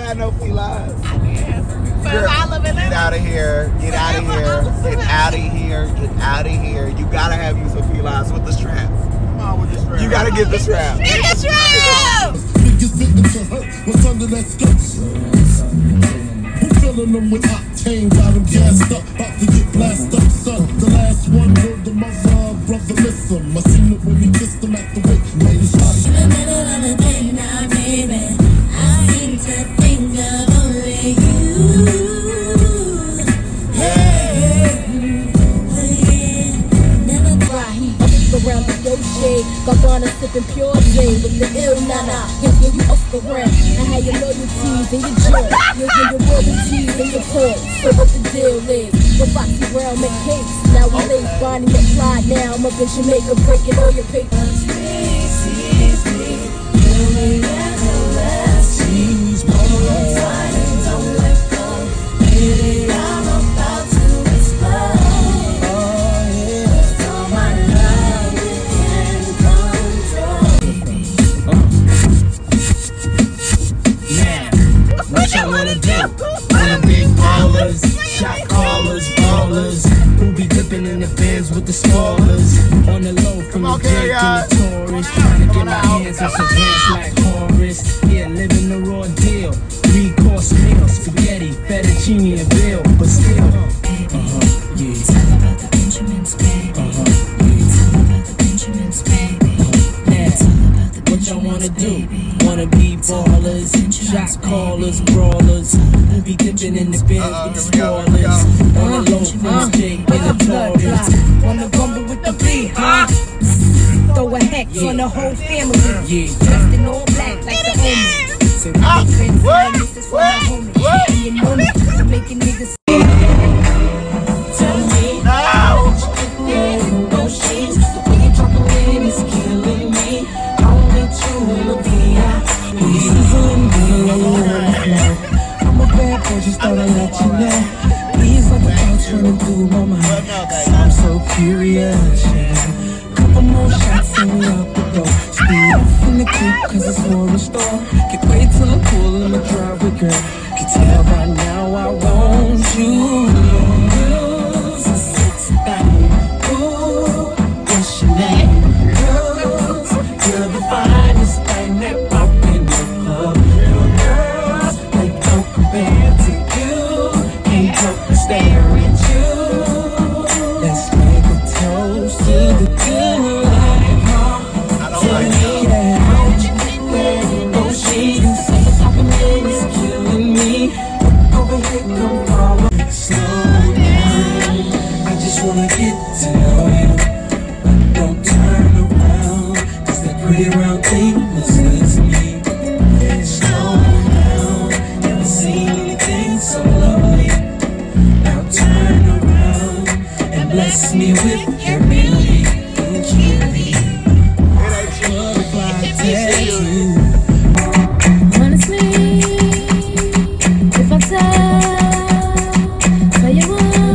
have no felines. Girl, get out of here. Get out of here. Get out of here. Get out of here. You gotta have you some felines with the strap. Come on with the strap. You gotta get the strap. Get the strap! Biggest victim to hurt was under that skirt. Who filling them with octane? Got them gassed up, about to get blasted up, son. The last one heard the mother, brother, listen. I seen it when he kissed him at the wake. Made his body. In the middle of the day now, baby, I seem to think of only you. Around the yo shade, Gabbana sipping pure shade with the ill nana. Yeah, you off the ramp. I had your loyalties in your joint, your royalties in your points. So what the deal is? With Foxy Brown make cakes. Now we lay Bonnie and Clyde. Now I'm up in Jamaica breaking all your papers. She's more tight and don't let go. Baby, I'm about to explode. What y'all wanna do? Wanna be ballers, shot callers, ballers, who be dipping in the bins with the spoilers. On the low from the Drake to the Taurus, trying to get my hands on some pants like Horace. Yeah, living the raw deal. 3-course meal, spaghetti, fettuccine, and veal, but still. Yeah. Tell about the Benjamins, baby. Yeah. Tell about the Benjamins, baby. What y'all wanna do? Wanna be ballers, shot callers, brawlers, who be dipping in the bins with the spoilers. On the low from the Jake in the Taurus. Wanna rumble with the beat, huh? Throw a hex on the whole family. Yeah. Dressed in all black like the homies. So This is for my homies. And you know me, I'm making niggas. Tell me now. No shades, the way you drop the in is killing me. Only true in the I'm a bad boy, just thought I'd let you know. These are the thoughts running through my mind. I'm so curious, yeah. Couple more shots and we out the door. Speed off in the coupe, cause it's for a store. Can't wait till I'm cool in the driveway, girl. Can tell right now I want you. Girls are sexy thing. Ooh, what's your name? Girls, you're the finest thing that pop in the club. Girls, they don't compare to you. Can't help but stare at you. Let's make a toast to the good life, huh? Tell me that. Oh, she's is killing me. Over here, come follow. Slow down. I just wanna get to know you. But don't turn around, cause that pretty round thing looks good to me. Slow down. Never seen anything so lovely. Now turn around and bless me with your beauty. Honestly, if I tell you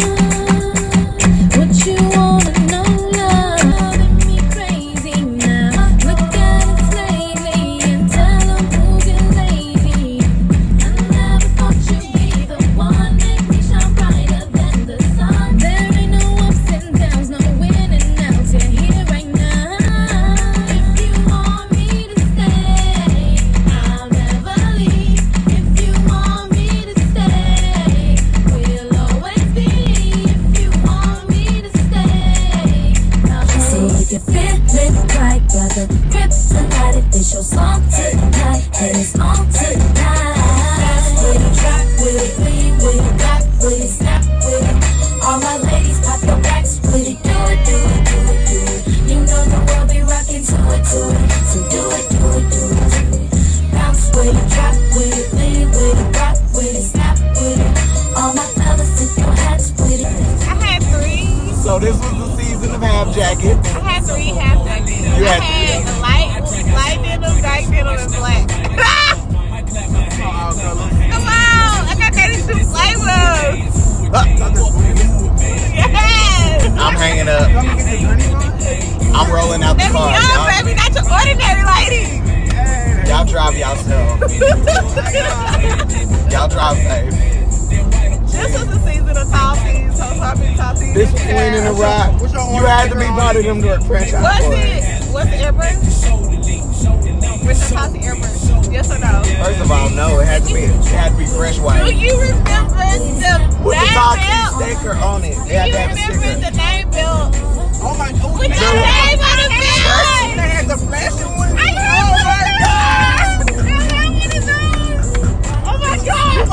what you wanna know, love, driving me crazy now. Look at it lately and tell them who's your lady. I never thought you'd be the one, make me shine brighter than the sun. There ain't no ups and downs, no in and outs. You're here right now. If you want me to stay, I'll never leave. If you want me to stay, we'll always be. If you want me to stay, I'll So if you fit right, brother, kryptonite, if this your song tonight, and it's on tonight. With it, track with it, lean with it, rock with it, snap with it. All my ladies pop your backs with it, do it, do it, do it, do it. You know the world be rocking to it, so do it, do it, do it, do it. Bounce with it, drop with it, lean with it, rock with it, snap with it. All my fellas, tip your hats with it. I had 3. So this was the season of half jacket. I had 3 half jackets. You I had had the light denim, dark denim, and black. Come on! I got 32 flavors! Yes! I'm hanging up. I'm rolling out the Let me car. go, baby! Not your ordinary lady! Y'all drive yourself. y'all drive safe. This was the season of toffees. So toffees. This was winning the rock. You had to be part of them franchise. What's the airbrush? With the toffee airbrush? Yes or no? First of all, no. It had to be fresh white. Do you remember the with the name toffee belt? sticker on it? Do you remember the name belt? Oh my God. With the name on the belt? They had the flashing one. I have one of those. Oh my God.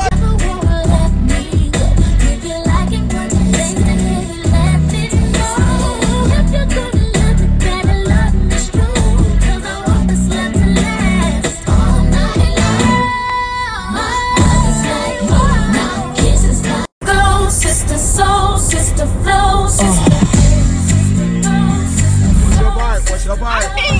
What's your part?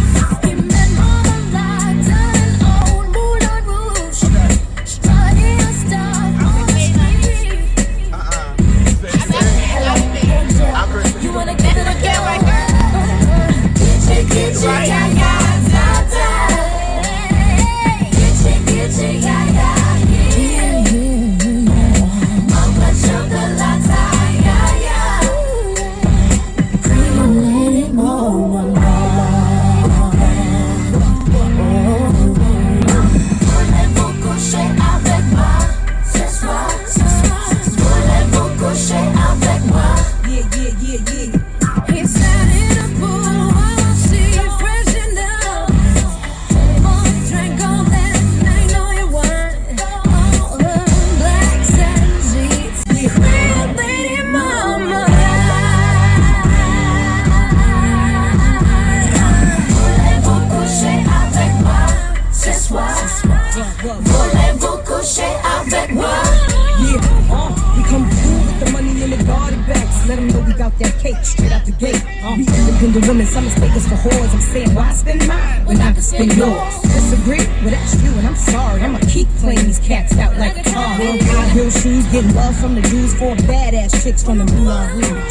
We come through with the money in the garden bags. Let them know we got that cake straight out the gate. We independent women, some mistake us for whores. I'm saying, why spend mine when I can spend yours? Disagree? Well, that's you, and I'm sorry. I'ma keep playing these cats out like a car. High heel shoes, getting love from the dudes, 4 badass chicks from the Moulin Rouge.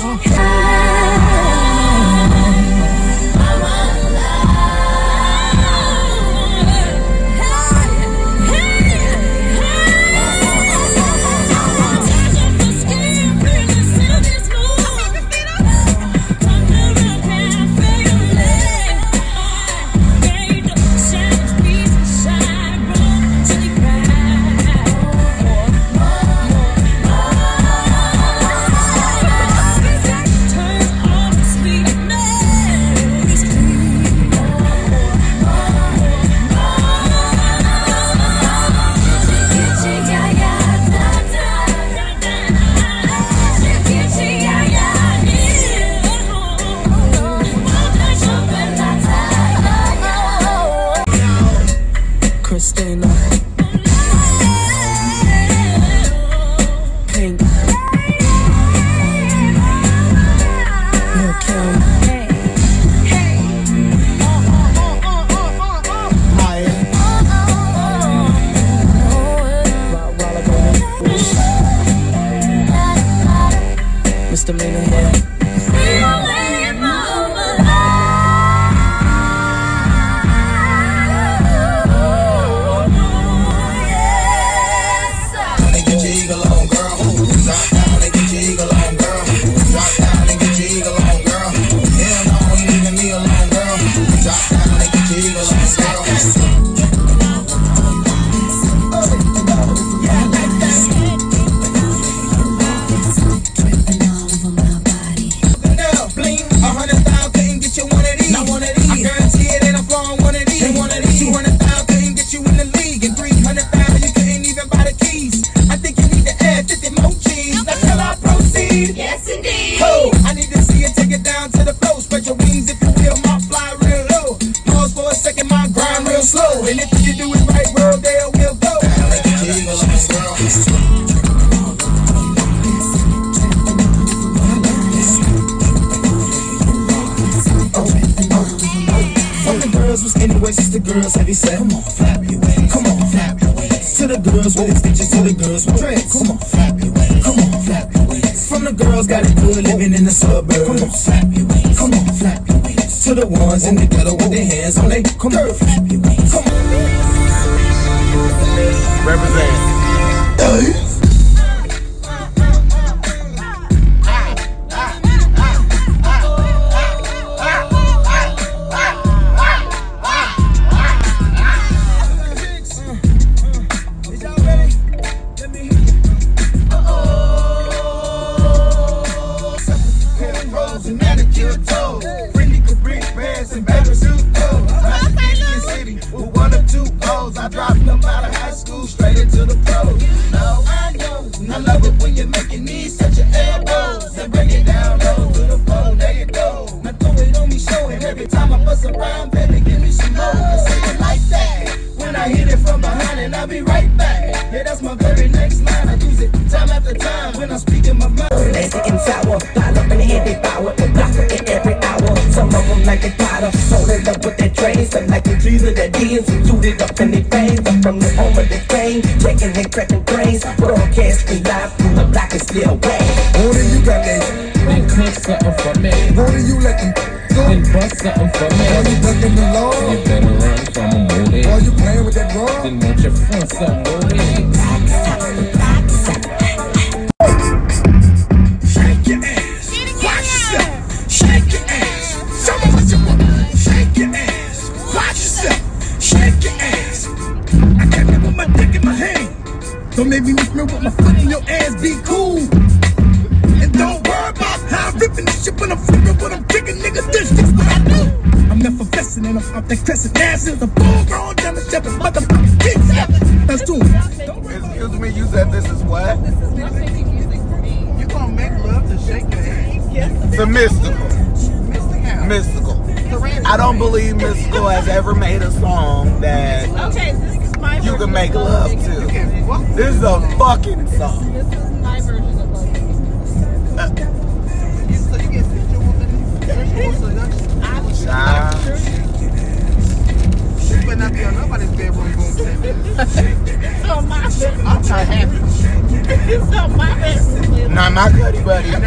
Christina, Pink, Lil' Kim, Misdemeanor, yeah. Yes, indeed. Oh, I need to see you take it down to the floor. Spread your wings if you will, my fly real low. Pause for a second, my grind real slow. And if you do it right, world, there we'll go. From the girls was anyway, sister girls, heavy set. Come on, flap your way. Come on, flap your way. To the girls with extensions, to the girls with dreads. Come on, flap your way. Come on, flap your way. From the girls got it good living in the suburbs. Come on, flap your wings. Come on, flap your wings. To the ones in the ghetto with their hands on they come on, flap your wings. Come on. Represent. my very next line. I use it time after time when I'm speaking my mind. Lazy and sour, pile up in the head, they power, a blocker in every hour. Some of them like a powder, fall in love with that train. Some like the trees of that D's, suited up in their veins. I'm from the home of the fame, checking and cracking brains. Broadcasting live through the block and still way. What do you got there? Then cook something for me. What do you let them go? Then bust something for me. Are you ducking the law? You better run from a movie. Are you playing with that bra? Then won't you front some movie? Shake your ass. Watch yourself. Shake your ass. Show me what you want. Shake your ass. Watch yourself. Shake your ass. I can't me with my dick in my hand. Don't make me mix me with my foot in your ass. Be cool. And don't worry about how I'm ripping this shit when I'm flipping, when I'm kicking niggas. This is what I do. I'm effervescent and I'm up that crescent. Now since the full grown down the step and motherfucking kids. Let's do it. Excuse me, you said this is what? This is not shaking music for me. You gonna make love to shake your ass? Yes. The mystical. Mystical. I don't believe Mystical has ever made a song that Okay, this is my you version can make of love Love. to. This is a fucking song. This is my version of Love. So you get sexual seduction? Child. This better not be on nobody's bedroom room. It's on my bedroom. I'm not happy. It's on my bedroom. Not my cuddy buddy. No.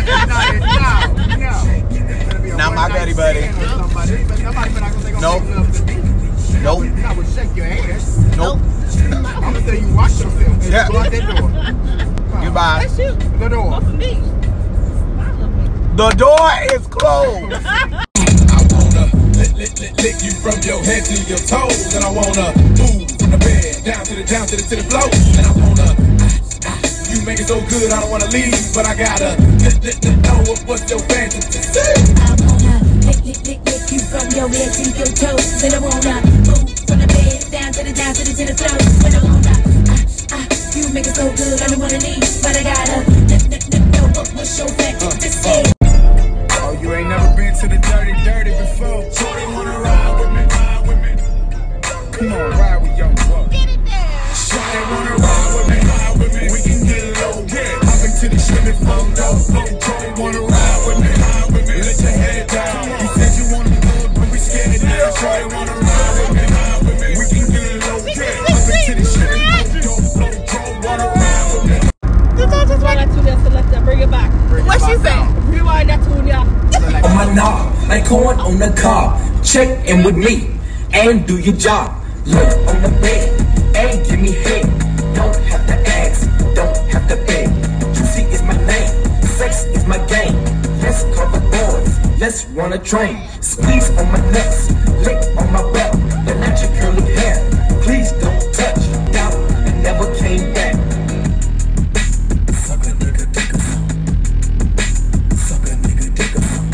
Not my cuddy buddy. Nobody better not gonna Nope. make love to me. Nope. I would shake your ass. Nope. I'm gonna tell you watch yourself and Yeah. go out that door. Goodbye. That's you. The door. Not for me. The door is closed. I wanna lick you from your head to your toes, and I wanna move from the bed down to the floor, and I wanna you make it so good I don't wanna leave, but I gotta know what's your fantasy. I wanna lick you from your head to your toes. And I wanna move from the bed down to the floor. And I wanna you make it so good I don't wanna leave, but I gotta know what's your fantasy. Oh, you ain't never been to the dirty before. Shorty wanna ride with me. Come on, ride with young buck. Shorty wanna ride with me. We can get it low, yeah. Hop into the Chevy photo. Shorty wanna ride with me. Let your head down. You said you wanna go, but we scared it now. Shorty wanna ride with me. We can get it low, yeah. Hop into the Chevy photo. Wanna ride with me. Rewind that tune, selector. Bring it back. What she say? Rewind that tune, yeah. On my knob, like corn on the cob. Check in with me and do your job. Look on the bed and give me head. Don't have to ask, don't have to beg. Juicy is my name, sex is my game. Let's call the boys, let's run a train. Squeeze on my nuts, lick on my belt. And let your curly hair, please don't touch. Doubt and never came back. Suck a nigga, dick a song. Suck a nigga, dick a song.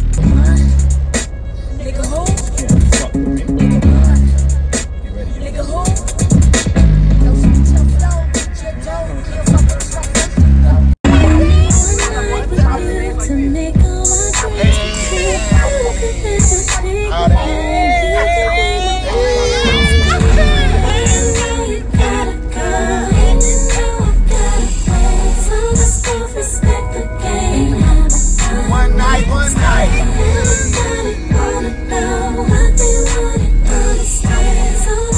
Nigga who? Nigga who? To make all One night.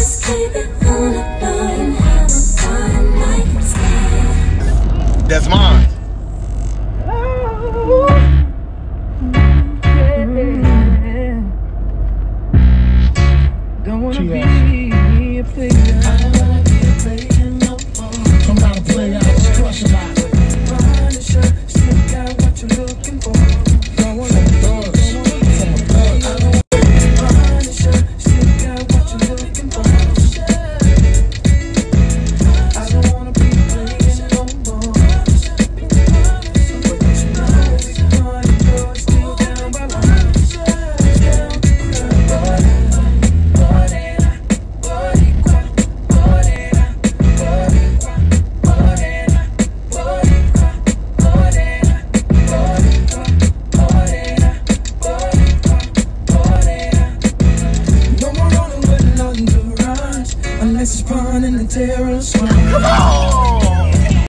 That's mine.